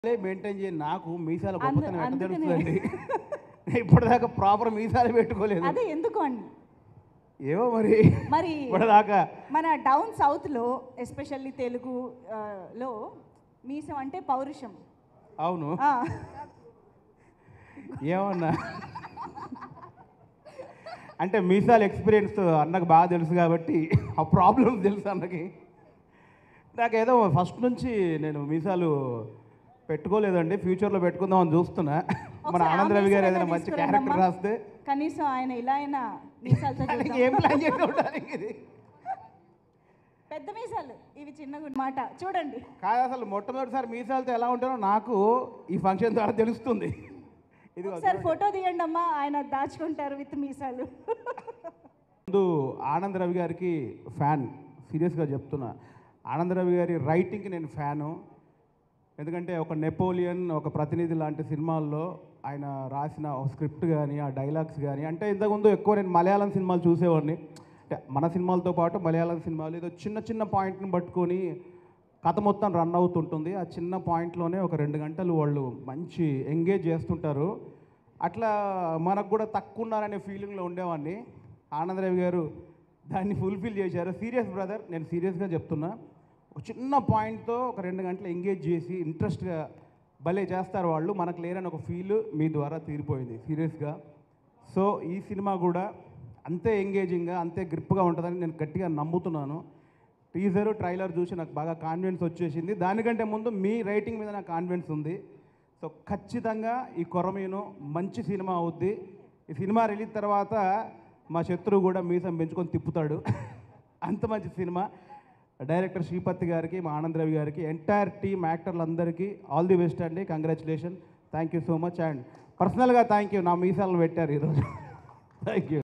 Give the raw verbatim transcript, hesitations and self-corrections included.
Maintain చేయ నాకు మీసాల గొప్పతనం ఎట్లా తెలుస్తుందండి. ఇప్పటిదాకా ప్రాపర్ మీసాలు పెట్టుకోలేదు. అదే ఎందుకు అండి ఏవో మరి మరి ఇప్పటిదాకా మన డౌన్ సౌత్లో ఎస్పెషల్లీ తెలుగు లో మీసం అంటే పౌరుషం. అవును ఏమన్నా అంటే మీసాల ఎక్స్పీరియన్స్ అన్నకు బాగా తెలుసు కాబట్టి ఆ ప్రాబ్లమ్స్ తెలుసు అన్నకి. నాకేదో ఫస్ట్ నుంచి నేను మీసాలు పెట్టుకోలేదండి, ఫ్యూచర్లో పెట్టుకుందామని చూస్తున్నా. మన ఆనంద్ రవి గారు ఏదైనా మంచి క్యారెక్టర్ రాస్తే కనీసం ఆయన ఇలా అయినా మీసాలతో ఏం ప్లాన్ చేసి ఉంటారు. ఇది పెద్ద మీసాలు, ఇవి చిన్నగా మాట చూడండి. కాదు అసలు మొట్టమొదటిసారి మీసాలతో ఎలా ఉంటారో నాకు ఈ ఫంక్షన్ ద్వారా తెలుస్తుంది. ఇది ఒకసారి ఫోటో తీయండి అమ్మా, ఆయన దాచుకుంటారు విత్ మీసాలు. ముందు ఆనంద్ రవి గారికి ఫ్యాన్, సీరియస్గా చెప్తున్నా. ఆనంద్ రవి గారి రైటింగ్కి నేను ఫ్యాను. ఎందుకంటే ఒక నెపోలియన్, ఒక ప్రతినిధి లాంటి సినిమాల్లో ఆయన రాసిన ఒక స్క్రిప్ట్ కానీ ఆ డైలాగ్స్ కానీ, అంటే ఇంతకుముందు ఎక్కువ నేను మలయాళం సినిమాలు చూసేవాడిని. అంటే మన సినిమాలతో పాటు మలయాళం సినిమాలు ఏదో చిన్న చిన్న పాయింట్ని పట్టుకొని కథ మొత్తం రన్ అవుతుంటుంది. ఆ చిన్న పాయింట్లోనే ఒక రెండు గంటలు వాళ్ళు మంచి ఎంగేజ్ చేస్తుంటారు. అట్లా మనకు కూడా తక్కువ ఉన్నారనే ఫీలింగ్లో ఉండేవాడిని. ఆనంద్ రవి గారు దాన్ని ఫుల్ఫిల్ చేశారు. సీరియస్ బ్రదర్, నేను సీరియస్గా చెప్తున్నా. ఒక చిన్న పాయింట్తో ఒక రెండు గంటలు ఎంగేజ్ చేసి ఇంట్రెస్ట్గా భలే చేస్తారు వాళ్ళు. మనకు లేరని ఒక ఫీల్ మీ ద్వారా తీరిపోయింది సీరియస్గా. సో ఈ సినిమా కూడా అంతే ఎంగేజింగ్గా, అంతే గ్రిప్గా ఉంటుందని నేను గట్టిగా నమ్ముతున్నాను. టీజర్ ట్రైలర్ చూసి నాకు బాగా కాన్ఫిడెన్స్ వచ్చేసింది. దానికంటే ముందు మీ రైటింగ్ మీద నాకు కాన్ఫిడెన్స్ ఉంది. సో ఖచ్చితంగా ఈ కొరమీను మంచి సినిమా అవుద్ది. ఈ సినిమా రిలీజ్ తర్వాత మా శత్రువు కూడా మీసం పెంచుకొని తిప్పుతాడు. అంత మంచి సినిమా. డైరెక్టర్ శ్రీపతి గారికి, మా ఆనంద్ రవి గారికి, ఎంటైర్ టీమ్ యాక్టర్లందరికీ ఆల్ ది బెస్ట్ అండి. Congratulation, thank you so much. And పర్సనల్గా థ్యాంక్ యూ, నా మీసాలను పెట్టారు ఈరోజు. Thank you.